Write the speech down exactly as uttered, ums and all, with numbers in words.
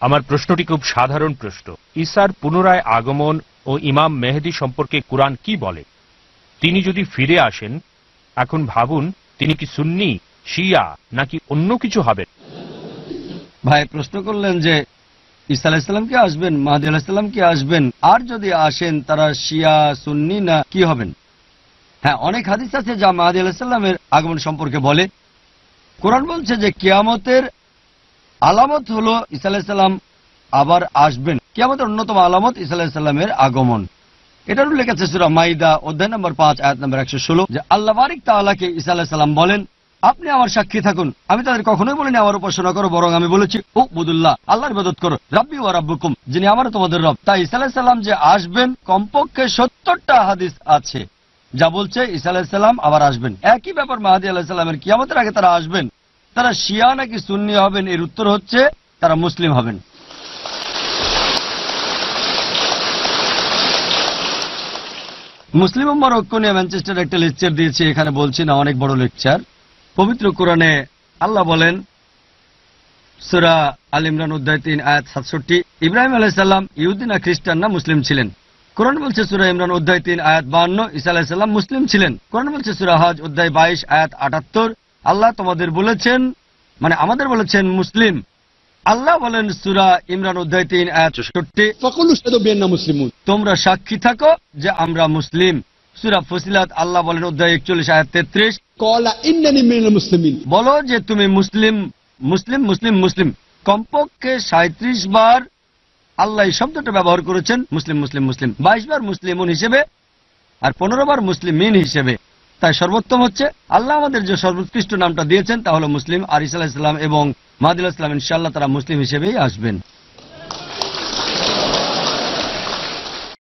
আমার প্রশ্নটি খুব সাধারণ প্রশ্ন। ঈসার পুনরায় আগমন ও ইমাম মেহেদী সম্পর্কে কুরআন কি বলে? তিনি যদি ফিরে আসেন, এখন ভাবুন তিনি কি সুন্নি, শিয়া নাকি অন্য কিছু হবেন? ভাই প্রশ্ন করলেন যে ঈসা আলাইহিস সালাম কি আসবেন, মাহদী আলাইহিস সালাম কি আসবেন, আর যদি আসেন তারা শিয়া সুন্নি না কি হবেন? হ্যাঁ, অনেক হাদিস আছে যা মাহদী আলাইহিস সালামের আগমন সম্পর্কে বলে। কোরআন বলছে যে কিয়ামতের আলামত হলো ঈসা আলাইহিস সালাম আবার আসবেন। কিয়ামতের অন্যতম আলামত ঈসা আলাইহিস সালামের আগমন। এটার উল্লেখ আছে সূরা মাইদা অধ্যায় নম্বর পাঁচ আয়াত নম্বর একশো ষোলো যে আল্লাহ বারিক তাআলাকে ঈসা আলাইহিস সালাম বলেন, আপনি আমার সাক্ষী থাকুন, আমি তাদের কখনোই বলিনি আমার উপাসনা করো, বরং আমি বলেছি উবুদুল্লাহ, আল্লাহর ইবাদত করো, রাব্বি ওয়া রাব্বুকুম, যিনি আমার তোমাদের রব। তাই ঈসা আলাইহিস সালাম যে আসবেন কমপক্ষে সত্তরটা হাদিস আছে যা বলছে ঈসা আলাইহিস সালাম আবার আসবেন। একই ব্যাপার মাহদী আলাইহিস সালামের, কিয়ামতের আগে তারা আসবেন। তারা শিয়া নাকি সুন্নি হবেন, এর উত্তর হচ্ছে তারা মুসলিম হবেন। মুসলিম উম্মাহর ঐক্য নিয়ে ম্যানচেস্টারে একটা লেকচার দিয়েছি, এখানে বলছি না, অনেক বড় লেকচার। পবিত্র কোরআনে আল্লাহ বলেন সূরা আল ইমরান অধ্যায় তিন আয়াত সাতষট্টি, ইব্রাহিম আলাইহিস সালাম ইহুদি না খ্রিস্টান না মুসলিম ছিলেন। কোরআন বলছে সূরা ইমরান অধ্যায় তিন আয়াত বাহান্ন, ঈসা আলাইহিস সালাম মুসলিম ছিলেন। কোরআন বলছে সূরা হজ অধ্যায় বাইশ আয়াত আটাত্তর, আল্লাহ তোমাদের বলেছেন, মানে আমাদের বলেছেন মুসলিম। আল্লাহ বলেন সূরা ইমরান অধ্যায় তিন আয়াত চৌষট্টি, তোমরা সাক্ষী থাকো যে আমরা মুসলিম। সূরা ফসিলাত আল্লাহ বলেন অধ্যায় একচল্লিশ আয়াত তেত্রিশ, বলো যে তুমি মুসলিম মুসলিম মুসলিম মুসলিম। কমপক্ষে সাঁত্রিশ বার আল্লাহ এই শব্দটা ব্যবহার করেছেন মুসলিম মুসলিম মুসলিম, বাইশ বার মুসলিমুন হিসেবে আর পনেরো বার মুসলিমিন হিসেবে। তাই সর্বোত্তম হচ্ছে আল্লাহ আমাদের যে সর্বোৎকৃষ্ট নামটা দিয়েছেন তা হলো মুসলিম। আর ঈসা আলাইহিস সালাম এবং মাহদী আলাইহিস সালাম ইনশাআল্লাহ তারা মুসলিম হিসেবেই আসবেন।